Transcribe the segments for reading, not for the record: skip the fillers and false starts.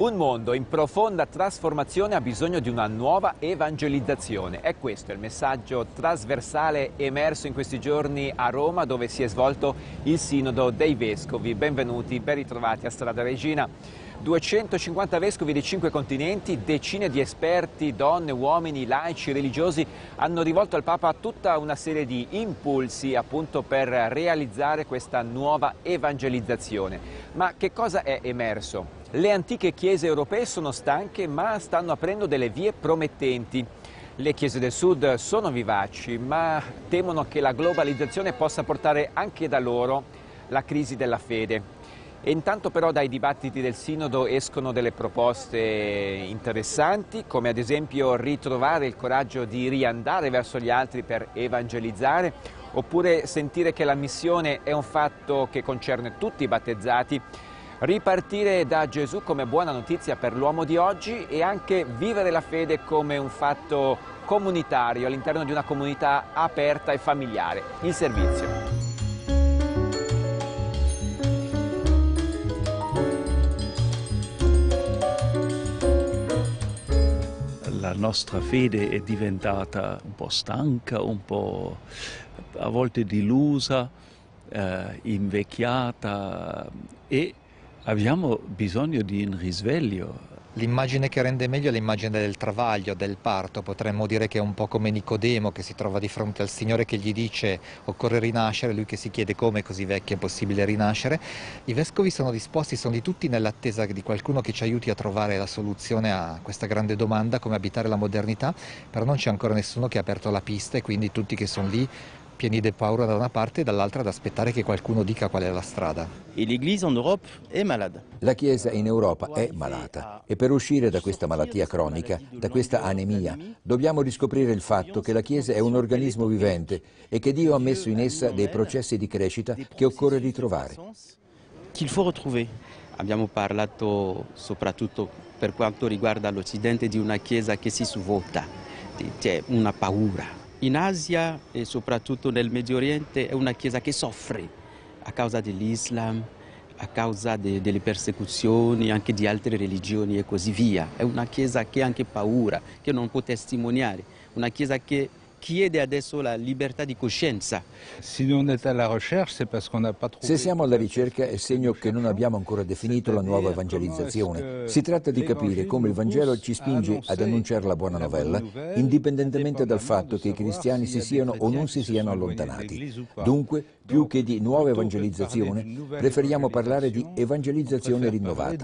Un mondo in profonda trasformazione ha bisogno di una nuova evangelizzazione. È questo il messaggio trasversale emerso in questi giorni a Roma, dove si è svolto il Sinodo dei Vescovi. Benvenuti, ben ritrovati a Strada Regina. 250 vescovi di 5 continenti, decine di esperti, donne, uomini, laici, religiosi hanno rivolto al Papa tutta una serie di impulsi appunto per realizzare questa nuova evangelizzazione. Ma che cosa è emerso? Le antiche chiese europee sono stanche, ma stanno aprendo delle vie promettenti. Le chiese del sud sono vivaci, ma temono che la globalizzazione possa portare anche da loro la crisi della fede. E intanto però dai dibattiti del Sinodo escono delle proposte interessanti, come ad esempio ritrovare il coraggio di riandare verso gli altri per evangelizzare, oppure sentire che la missione è un fatto che concerne tutti i battezzati, ripartire da Gesù come buona notizia per l'uomo di oggi e anche vivere la fede come un fatto comunitario all'interno di una comunità aperta e familiare, il servizio. La nostra fede è diventata un po' stanca, un po' a volte delusa, invecchiata e abbiamo bisogno di un risveglio. L'immagine che rende meglio è l'immagine del travaglio, del parto. Potremmo dire che è un po' come Nicodemo che si trova di fronte al Signore che gli dice occorre rinascere, lui che si chiede come così vecchio è possibile rinascere. I vescovi sono disposti, sono di tutti nell'attesa di qualcuno che ci aiuti a trovare la soluzione a questa grande domanda, come abitare la modernità, però non c'è ancora nessuno che ha aperto la pista e quindi tutti che sono lì pieni di paura da una parte e dall'altra ad aspettare che qualcuno dica qual è la strada. La Chiesa in Europa è malata e per uscire da questa malattia cronica, da questa anemia, dobbiamo riscoprire il fatto che la Chiesa è un organismo vivente e che Dio ha messo in essa dei processi di crescita che occorre ritrovare. Abbiamo parlato soprattutto per quanto riguarda l'Occidente di una Chiesa che si svuota, c'è una paura. In Asia e soprattutto nel Medio Oriente è una Chiesa che soffre a causa dell'Islam, a causa delle persecuzioni anche di altre religioni e così via. È una Chiesa che ha anche paura, che non può testimoniare, una Chiesa che chiede adesso la libertà di coscienza. Se siamo alla ricerca è segno che non abbiamo ancora definito la nuova evangelizzazione. Si tratta di capire come il Vangelo ci spinge ad annunciare la buona novella, indipendentemente dal fatto che i cristiani si siano o non si siano allontanati. Dunque, più che di nuova evangelizzazione, preferiamo parlare di evangelizzazione rinnovata.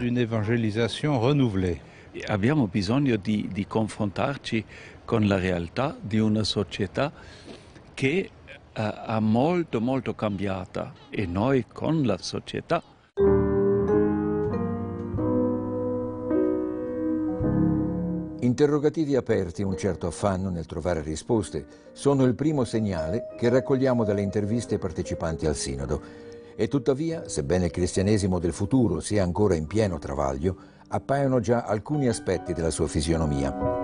Abbiamo bisogno di confrontarci con la realtà di una società che è molto cambiata e noi con la società. Interrogativi aperti e un certo affanno nel trovare risposte sono il primo segnale che raccogliamo dalle interviste ai partecipanti al Sinodo. E tuttavia, sebbene il cristianesimo del futuro sia ancora in pieno travaglio, appaiono già alcuni aspetti della sua fisionomia.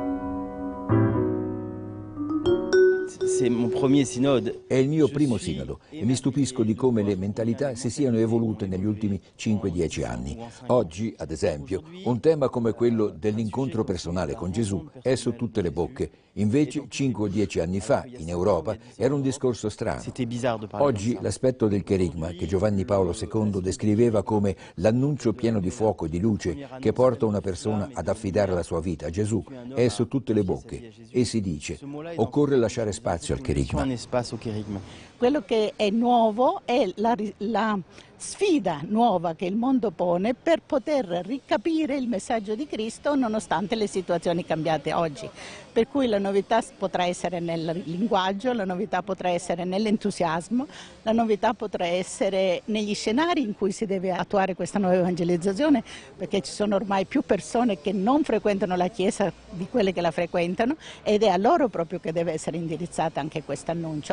È il mio primo sinodo e mi stupisco di come le mentalità si siano evolute negli ultimi 5-10 anni. Oggi, ad esempio, un tema come quello dell'incontro personale con Gesù è su tutte le bocche. Invece, 5 o 10 anni fa, in Europa, era un discorso strano. Oggi l'aspetto del cherigma, che Giovanni Paolo II descriveva come l'annuncio pieno di fuoco e di luce che porta una persona ad affidare la sua vita a Gesù, è su tutte le bocche e si dice: occorre lasciare spazio al cherigma. Quello che è nuovo è la sfida nuova che il mondo pone per poter ricapire il messaggio di Cristo nonostante le situazioni cambiate oggi. Per cui la novità potrà essere nel linguaggio, la novità potrà essere nell'entusiasmo, la novità potrà essere negli scenari in cui si deve attuare questa nuova evangelizzazione, perché ci sono ormai più persone che non frequentano la Chiesa di quelle che la frequentano ed è a loro proprio che deve essere indirizzata anche questo annuncio.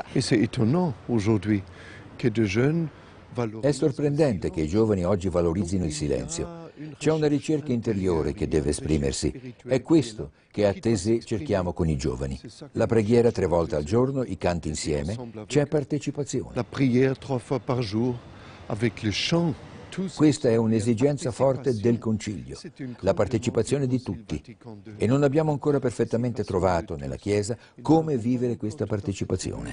È sorprendente che i giovani oggi valorizzino il silenzio. C'è una ricerca interiore che deve esprimersi. È questo che a Taizé cerchiamo con i giovani. La preghiera 3 volte al giorno, i canti insieme, c'è partecipazione. La prière 3 fois par jour, avec le chant Questa è un'esigenza forte del Concilio, la partecipazione di tutti. E non abbiamo ancora perfettamente trovato nella Chiesa come vivere questa partecipazione.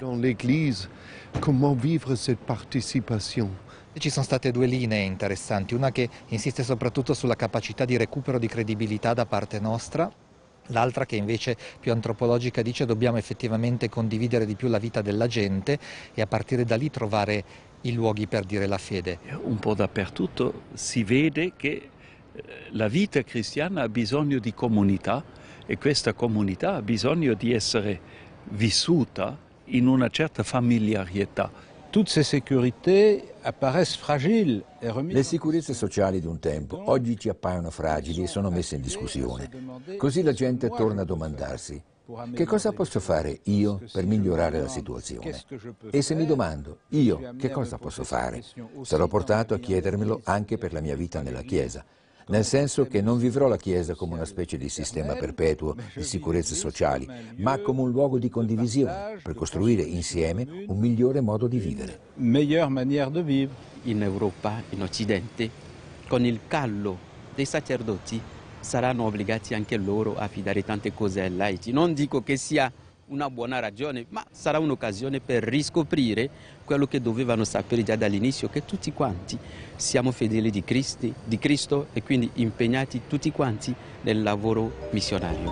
Ci sono state due linee interessanti, una che insiste soprattutto sulla capacità di recupero di credibilità da parte nostra, l'altra che invece più antropologica dice dobbiamo effettivamente condividere di più la vita della gente e a partire da lì trovare i luoghi per dire la fede. Un po' dappertutto si vede che la vita cristiana ha bisogno di comunità e questa comunità ha bisogno di essere vissuta in una certa familiarità. Tutte ces sécurités apparaissent fragiles et remises. Le sicurezze sociali di un tempo oggi ci appaiono fragili e sono messe in discussione. Così la gente torna a domandarsi: che cosa posso fare io per migliorare la situazione? E se mi domando, io che cosa posso fare? Sarò portato a chiedermelo anche per la mia vita nella Chiesa. Nel senso che non vivrò la Chiesa come una specie di sistema perpetuo di sicurezze sociali, ma come un luogo di condivisione per costruire insieme un migliore modo di vivere. Meilleure manière de vivre. In Europa, in Occidente, con il callo dei sacerdoti saranno obbligati anche loro a affidare tante cose ai laici. Non dico che sia una buona ragione, ma sarà un'occasione per riscoprire quello che dovevano sapere già dall'inizio, che tutti quanti siamo fedeli di Cristo e quindi impegnati tutti quanti nel lavoro missionario.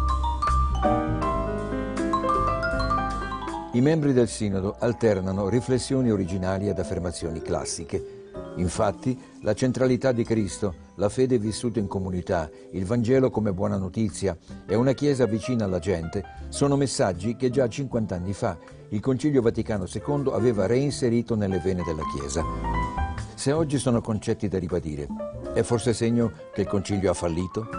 I membri del Sinodo alternano riflessioni originali ad affermazioni classiche. Infatti, la centralità di Cristo, la fede vissuta in comunità, il Vangelo come buona notizia e una Chiesa vicina alla gente sono messaggi che già 50 anni fa il Concilio Vaticano II aveva reinserito nelle vene della Chiesa. Se oggi sono concetti da ribadire, è forse segno che il Concilio ha fallito?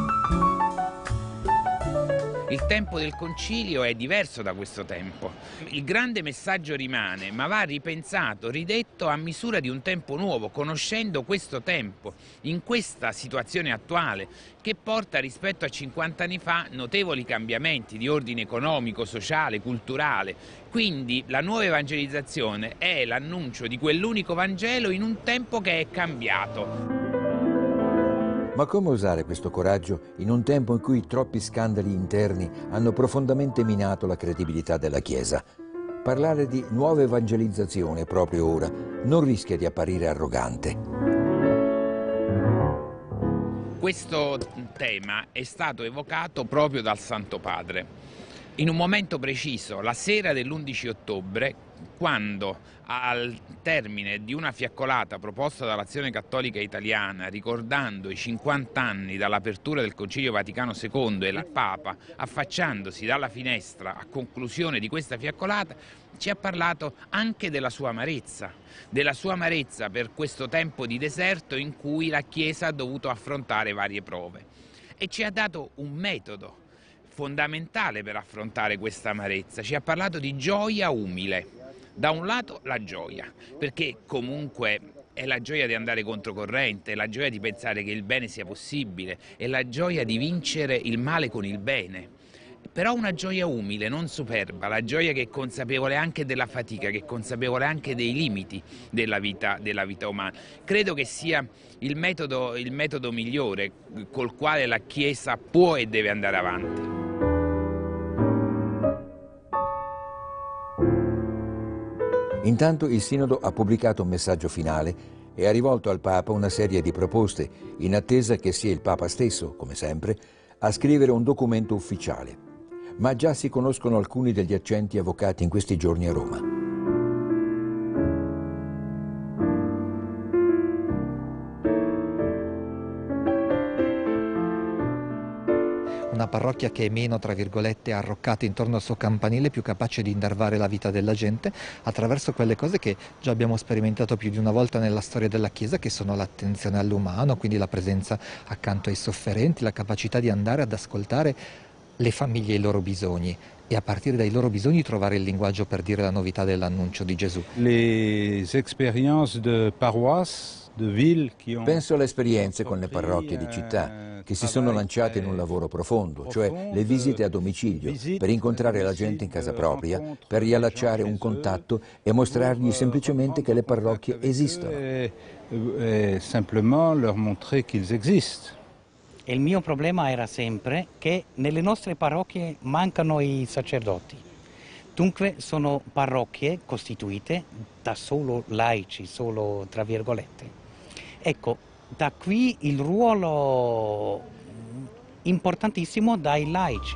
Il tempo del concilio è diverso da questo tempo. Il grande messaggio rimane, ma va ripensato, ridetto a misura di un tempo nuovo, conoscendo questo tempo, in questa situazione attuale, che porta rispetto a 50 anni fa notevoli cambiamenti di ordine economico, sociale, culturale. Quindi la nuova evangelizzazione è l'annuncio di quell'unico Vangelo in un tempo che è cambiato. Ma come usare questo coraggio in un tempo in cui troppi scandali interni hanno profondamente minato la credibilità della Chiesa? Parlare di nuova evangelizzazione proprio ora non rischia di apparire arrogante. Questo tema è stato evocato proprio dal Santo Padre, in un momento preciso, la sera dell'11 ottobre, quando al termine di una fiaccolata proposta dall'Azione Cattolica Italiana, ricordando i 50 anni dall'apertura del Concilio Vaticano II e il Papa, affacciandosi dalla finestra a conclusione di questa fiaccolata, ci ha parlato anche della sua amarezza per questo tempo di deserto in cui la Chiesa ha dovuto affrontare varie prove. E ci ha dato un metodo fondamentale per affrontare questa amarezza. Ci ha parlato di gioia umile. Da un lato la gioia, perché comunque è la gioia di andare controcorrente, è la gioia di pensare che il bene sia possibile, è la gioia di vincere il male con il bene. Però una gioia umile, non superba, la gioia che è consapevole anche della fatica, che è consapevole anche dei limiti della vita umana. Credo che sia il metodo migliore col quale la Chiesa può e deve andare avanti. Intanto il Sinodo ha pubblicato un messaggio finale e ha rivolto al Papa una serie di proposte, in attesa che sia il Papa stesso, come sempre, a scrivere un documento ufficiale. Ma già si conoscono alcuni degli accenti evocati in questi giorni a Roma. Una parrocchia che è meno, tra virgolette, arroccata intorno al suo campanile, più capace di innervare la vita della gente attraverso quelle cose che già abbiamo sperimentato più di una volta nella storia della Chiesa, che sono l'attenzione all'umano, quindi la presenza accanto ai sofferenti, la capacità di andare ad ascoltare le famiglie e i loro bisogni e a partire dai loro bisogni trovare il linguaggio per dire la novità dell'annuncio di Gesù. Les expériences de paroisse Penso alle esperienze con le parrocchie di città che si sono lanciate in un lavoro profondo, cioè le visite a domicilio, per incontrare la gente in casa propria, per riallacciare un contatto e mostrargli semplicemente che le parrocchie esistono. Il mio problema era sempre che nelle nostre parrocchie mancano i sacerdoti. Dunque sono parrocchie costituite da solo laici, solo tra virgolette. Ecco, da qui il ruolo importantissimo dai laici.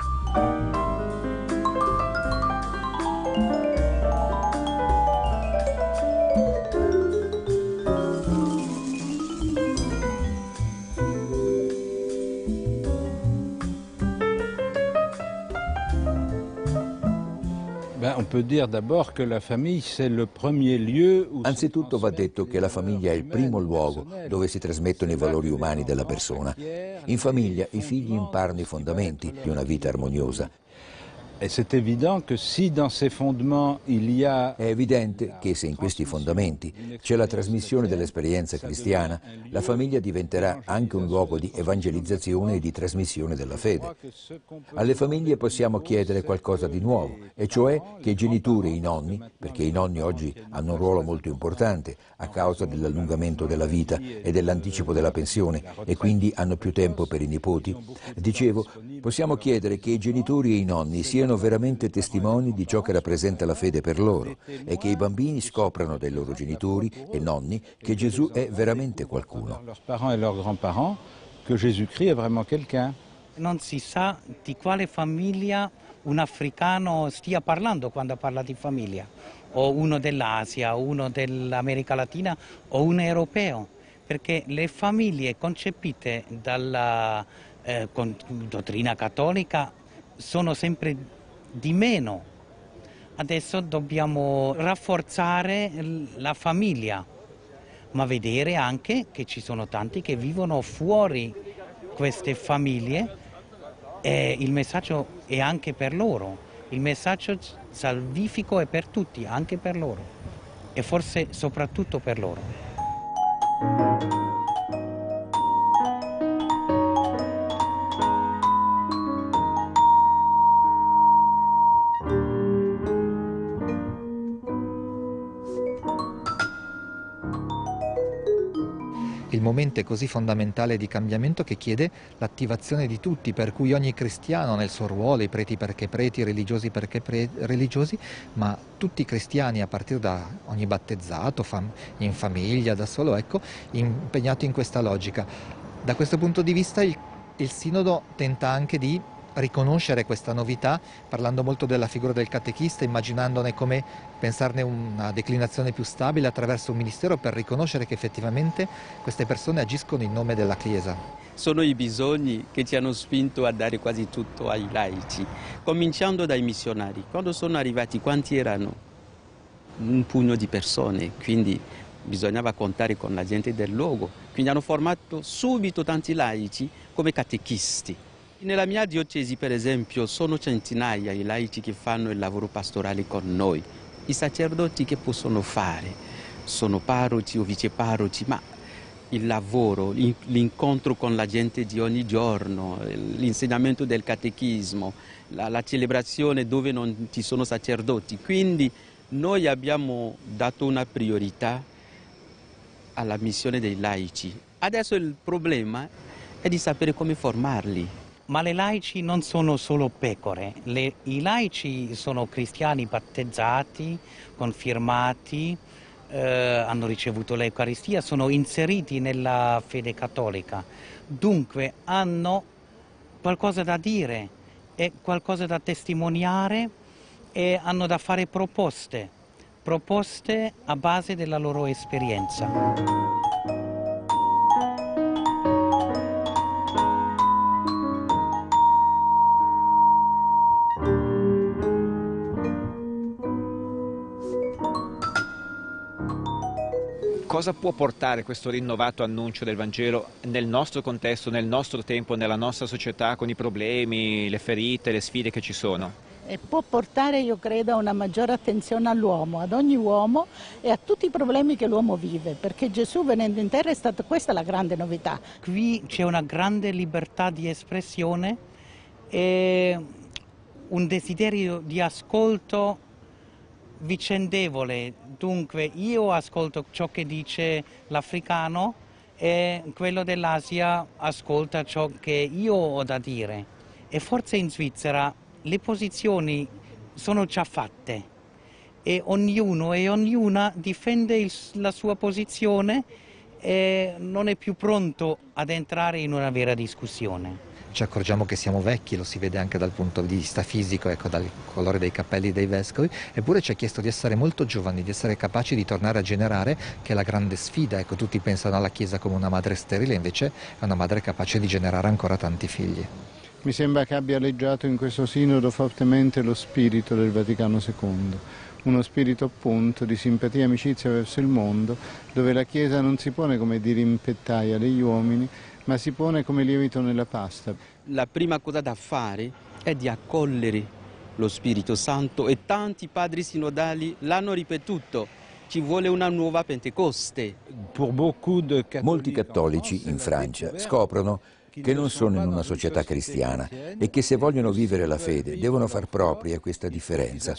Anzitutto va detto che la famiglia è il primo luogo dove si trasmettono i valori umani della persona. In famiglia i figli imparano i fondamenti di una vita armoniosa. È evidente che se in questi fondamenti c'è la trasmissione dell'esperienza cristiana, la famiglia diventerà anche un luogo di evangelizzazione e di trasmissione della fede. Alle famiglie possiamo chiedere qualcosa di nuovo, e cioè che i genitori e i nonni, perché i nonni oggi hanno un ruolo molto importante a causa dell'allungamento della vita e dell'anticipo della pensione, e quindi hanno più tempo per i nipoti. Dicevo, possiamo chiedere che i genitori e i nonni siano veramente testimoni di ciò che rappresenta la fede per loro e che i bambini scoprano dai loro genitori e nonni che Gesù è veramente qualcuno. Non si sa di quale famiglia un africano stia parlando quando parla di famiglia, o uno dell'Asia, o uno dell'America Latina, o un europeo, perché le famiglie concepite dalla dottrina cattolica sono sempre di meno. Adesso dobbiamo rafforzare la famiglia, ma vedere anche che ci sono tanti che vivono fuori queste famiglie, e il messaggio è anche per loro. Il messaggio salvifico è per tutti, anche per loro, e forse soprattutto per loro. Il momento è così fondamentale di cambiamento che chiede l'attivazione di tutti, per cui ogni cristiano nel suo ruolo, i preti perché preti, i religiosi perché religiosi, ma tutti i cristiani a partire da ogni battezzato, in famiglia, da solo, ecco, impegnato in questa logica. Da questo punto di vista il Sinodo tenta anche di riconoscere questa novità, parlando molto della figura del catechista, immaginandone come pensarne una declinazione più stabile attraverso un ministero per riconoscere che effettivamente queste persone agiscono in nome della Chiesa. Sono i bisogni che ci hanno spinto a dare quasi tutto ai laici, cominciando dai missionari. Quando sono arrivati, quanti erano? Un pugno di persone, quindi bisognava contare con la gente del luogo. Quindi hanno formato subito tanti laici come catechisti. Nella mia diocesi, per esempio, sono centinaia i laici che fanno il lavoro pastorale con noi. I sacerdoti che possono fare? Sono parroci o viceparroci, ma il lavoro, l'incontro con la gente di ogni giorno, l'insegnamento del catechismo, la celebrazione dove non ci sono sacerdoti. Quindi noi abbiamo dato una priorità alla missione dei laici. Adesso il problema è di sapere come formarli. Ma le laici non sono solo pecore, i laici sono cristiani battezzati, confermati, hanno ricevuto l'Eucaristia, sono inseriti nella fede cattolica, dunque hanno qualcosa da dire e qualcosa da testimoniare, e hanno da fare proposte a base della loro esperienza. Cosa può portare questo rinnovato annuncio del Vangelo nel nostro contesto, nel nostro tempo, nella nostra società, con i problemi, le ferite, le sfide che ci sono? e può portare, io credo, a una maggiore attenzione all'uomo, ad ogni uomo e a tutti i problemi che l'uomo vive, perché Gesù venendo in terra è stata questa la grande novità. Qui c'è una grande libertà di espressione e un desiderio di ascolto vicendevole. Dunque io ascolto ciò che dice l'africano e quello dell'Asia ascolta ciò che io ho da dire. E forse in Svizzera le posizioni sono già fatte e ognuno e ognuna difende la sua posizione e non è più pronto ad entrare in una vera discussione. Ci accorgiamo che siamo vecchi, lo si vede anche dal punto di vista fisico, ecco, dal colore dei capelli dei vescovi, eppure ci ha chiesto di essere molto giovani, di essere capaci di tornare a generare, che è la grande sfida. Ecco, tutti pensano alla Chiesa come una madre sterile, invece è una madre capace di generare ancora tanti figli. Mi sembra che abbia aleggiato in questo sinodo fortemente lo spirito del Vaticano II, uno spirito appunto di simpatia e amicizia verso il mondo, dove la Chiesa non si pone come dirimpettaia degli uomini, ma si pone come lievito nella pasta. La prima cosa da fare è di accogliere lo Spirito Santo e tanti padri sinodali l'hanno ripetuto. Ci vuole una nuova Pentecoste. Molti cattolici in Francia scoprono che non sono in una società cristiana e che se vogliono vivere la fede devono far propria questa differenza.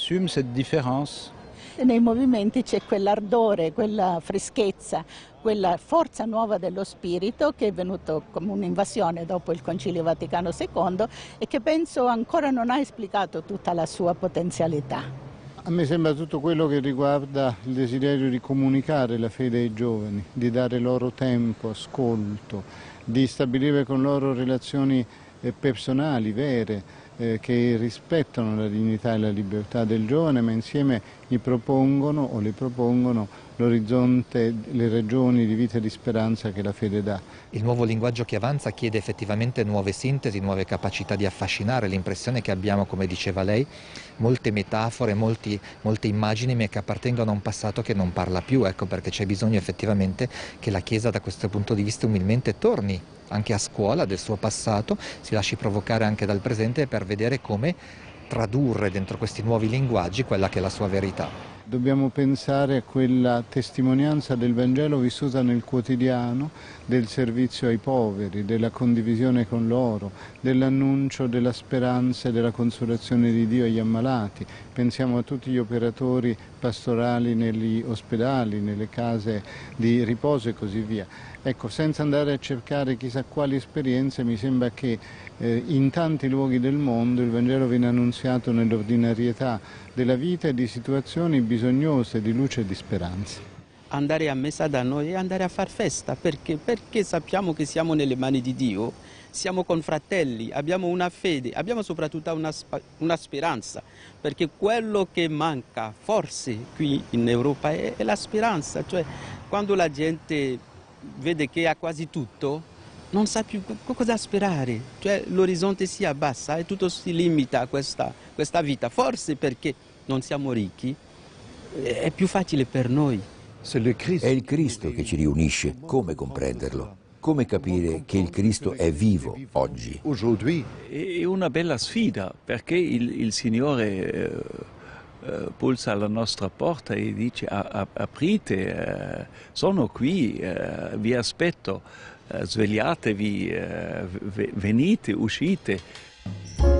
Nei movimenti c'è quell'ardore, quella freschezza, quella forza nuova dello spirito che è venuto come un'invasione dopo il Concilio Vaticano II e che penso ancora non ha esplicato tutta la sua potenzialità. A me sembra tutto quello che riguarda il desiderio di comunicare la fede ai giovani, di dare loro tempo, ascolto, di stabilire con loro relazioni personali, vere, che rispettano la dignità e la libertà del giovane, ma insieme gli propongono o le propongono l'orizzonte, le ragioni di vita e di speranza che la fede dà. Il nuovo linguaggio che avanza chiede effettivamente nuove sintesi, nuove capacità di affascinare. L'impressione che abbiamo, come diceva lei, molte metafore, molte immagini, ma che appartengono a un passato che non parla più. Ecco perché c'è bisogno effettivamente che la Chiesa da questo punto di vista umilmente torni anche a scuola del suo passato, si lasci provocare anche dal presente per vedere come tradurre dentro questi nuovi linguaggi quella che è la sua verità. Dobbiamo pensare a quella testimonianza del Vangelo vissuta nel quotidiano, del servizio ai poveri, della condivisione con loro, dell'annuncio della speranza e della consolazione di Dio agli ammalati. Pensiamo a tutti gli operatori pastorali negli ospedali, nelle case di riposo e così via. Ecco, senza andare a cercare chissà quali esperienze, mi sembra che in tanti luoghi del mondo il Vangelo viene annunziato nell'ordinarietà della vita e di situazioni bisognose di luce e di speranza. Andare a messa da noi è andare a far festa, perché sappiamo che siamo nelle mani di Dio, siamo confratelli, abbiamo una fede, abbiamo soprattutto una speranza, perché quello che manca forse qui in Europa è la speranza, cioè quando la gente vede che ha quasi tutto, non sa più cosa sperare, cioè l'orizzonte si abbassa e tutto si limita a questa vita, forse perché non siamo ricchi, è più facile per noi. È il Cristo che ci riunisce, come comprenderlo? Come capire che il Cristo è vivo oggi? È una bella sfida, perché il Signore pulsa alla nostra porta e dice aprite, sono qui, vi aspetto, svegliatevi, venite, uscite.